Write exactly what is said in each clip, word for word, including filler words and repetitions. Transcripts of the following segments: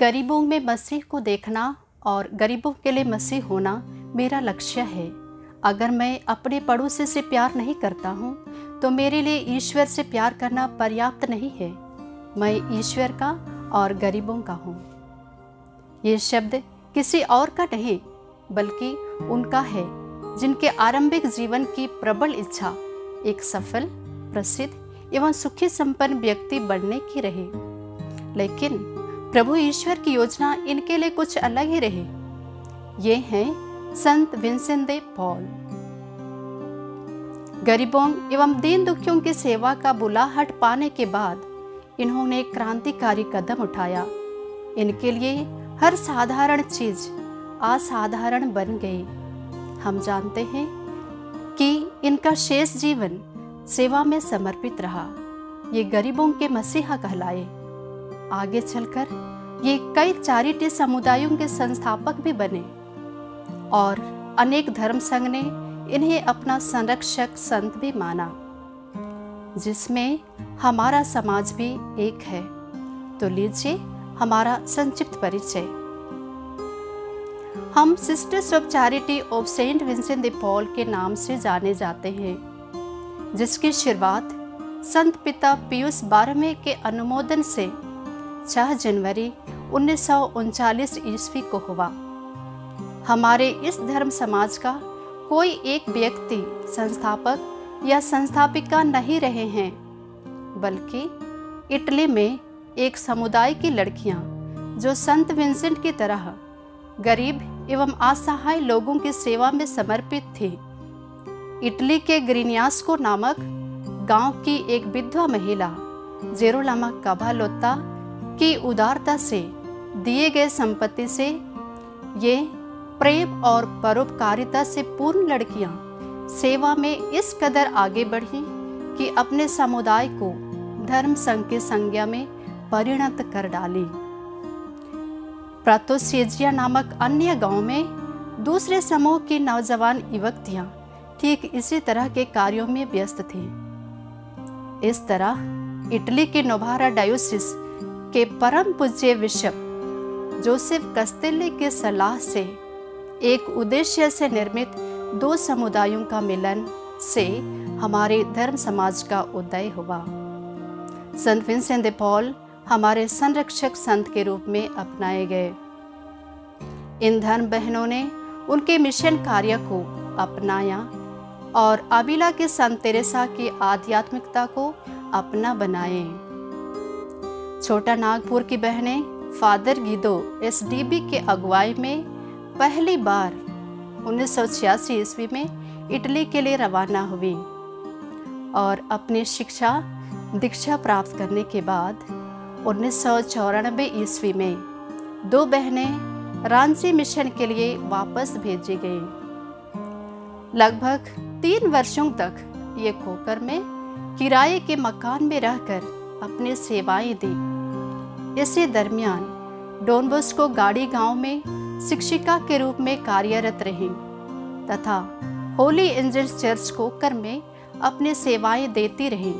गरीबों में मसीह को देखना और गरीबों के लिए मसीह होना मेरा लक्ष्य है। अगर मैं अपने पड़ोसी से प्यार नहीं करता हूँ तो मेरे लिए ईश्वर से प्यार करना पर्याप्त नहीं है। मैं ईश्वर का और गरीबों का हूँ। ये शब्द किसी और का नहीं बल्कि उनका है जिनके आरंभिक जीवन की प्रबल इच्छा एक सफल, प्रसिद्ध एवं सुखी संपन्न व्यक्ति बनने की रही। लेकिन प्रभु ईश्वर की योजना इनके लिए कुछ अलग ही रही। ये हैं संत विंसेंट दे पॉल। गरीबों एवं दीन दुखियों की सेवा का बुलाहट पाने के बाद इन्होंने एक क्रांतिकारी कदम उठाया। इनके लिए हर साधारण चीज असाधारण बन गई। हम जानते हैं कि इनका शेष जीवन सेवा में समर्पित रहा। ये गरीबों के मसीहा कहलाए। आगे चलकर ये कई चैरिटी समुदायों के संस्थापक भी बने और अनेक धर्म संघ ने इन्हें अपना संरक्षक संत भी माना, जिसमें हमारा समाज भी एक है। तो लीजिए हमारा संक्षिप्त परिचय। हम sisters of charity of Saint Vincent de Paul के नाम से जाने जाते हैं, जिसकी शुरुआत संत पिता पियूस बारहवें के अनुमोदन से छह जनवरी उन्नीस सौ उनचालीस ईस्वी को हुआ। हमारे इस धर्म समाज का कोई एक व्यक्ति संस्थापक या संस्थापिका नहीं रहे हैं, बल्कि इटली में एक समुदाय की लड़कियां जो संत विंसेंट की तरह गरीब एवं असहाय लोगों की सेवा में समर्पित थी। इटली के ग्रीनियास्को नामक गांव की एक विधवा महिला जेरोलामा काभालोत्ता की उदारता से दिए गए संपत्ति से ये प्रेम और परोपकारिता से पूर्ण लड़कियां सेवा में इस कदर आगे बढ़ी कि अपने समुदाय को धर्म संघ की संज्ञा में परिणत कर डाली। प्रातोसेजिया नामक अन्य गांव में दूसरे समूह की नौजवान युवतियां ठीक इसी तरह के कार्यों में व्यस्त थीं। इस तरह इटली के नोभारा डायोसिस के परम पूज्य बिशप जोसेफ कस्तेली की सलाह से एक उद्देश्य से निर्मित दो समुदायों का मिलन से हमारे धर्म समाज का उदय हुआ। संत विंसेंट दे पॉल हमारे संरक्षक संत के रूप में अपनाए गए। इन धर्म बहनों ने उनके मिशन कार्य को अपनाया और अबिला के संत तेरेसा की आध्यात्मिकता को अपना बनाए। छोटा नागपुर की बहनें father Guido S D B के अगुवाई में पहली बार उन्नीस सौ छियासी ईस्वी में इटली के लिए रवाना हुई और अपनी शिक्षा दीक्षा प्राप्त करने के बाद उन्नीस सौ चौरानबे ईस्वी में दो बहनें रांची मिशन के लिए वापस भेजी गईं। लगभग तीन वर्षों तक ये कोकर में किराए के मकान में रहकर अपनी सेवाएं दी। इसी दरमियान डॉन बॉस्को गाड़ी गांव में शिक्षिका के रूप में कार्यरत रहीं तथा होली एंजल्स चर्च कोकर में अपनी सेवाएं देती रहीं।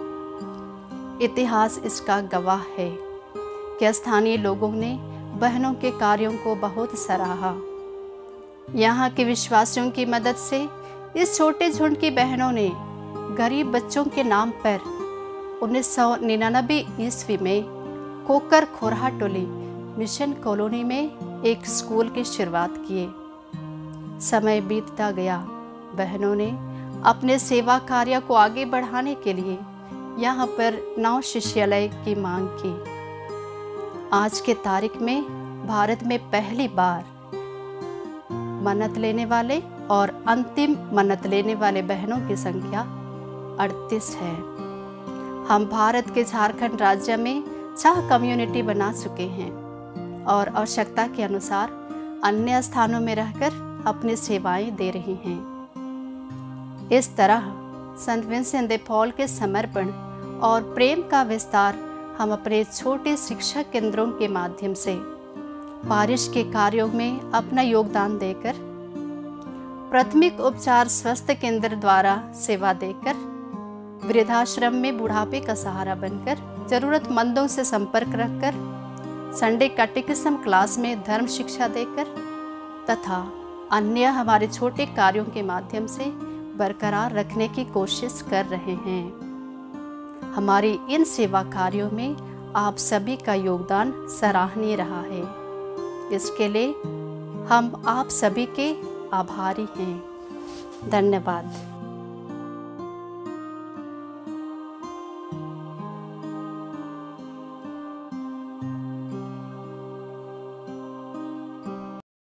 इतिहास इसका गवाह है कि स्थानीय लोगों ने बहनों के कार्यों को बहुत सराहा। यहाँ के विश्वासियों की मदद से इस छोटे झुंड की बहनों ने गरीब बच्चों के नाम पर उन्नीस सौ निन्यानवे ईस्वी में कोकर खोरहा टोली मिशन कॉलोनी में एक स्कूल की शुरुआत किए। समय बीतता गया। बहनों ने अपने सेवा कार्य को आगे बढ़ाने के लिए यहाँ पर नौ शिष्यालय की मांग की। आज के तारीख में भारत में पहली बार मन्नत लेने वाले और अंतिम मन्नत लेने वाले बहनों की संख्या अड़तीस है। हम भारत के झारखंड राज्य में छह कम्युनिटी बना चुके हैं और आवश्यकता के अनुसार अन्य स्थानों में रहकर अपनी सेवाएं दे रहे हैं। इस तरह संत विंसेंट दे पॉल के समर्पण और प्रेम का विस्तार हम अपने छोटे शिक्षा केंद्रों के माध्यम से पारिश के कार्यों में अपना योगदान देकर, प्राथमिक उपचार स्वास्थ्य केंद्र द्वारा सेवा देकर, वृद्धाश्रम में बुढ़ापे का सहारा बनकर, जरूरतमंदों से संपर्क रखकर, संडे कैटेकिज्म क्लास में धर्म शिक्षा देकर तथा अन्य हमारे छोटे कार्यों के माध्यम से बरकरार रखने की कोशिश कर रहे हैं। हमारी इन सेवा कार्यों में आप सभी का योगदान सराहनीय रहा है। इसके लिए हम आप सभी के आभारी हैं। धन्यवाद।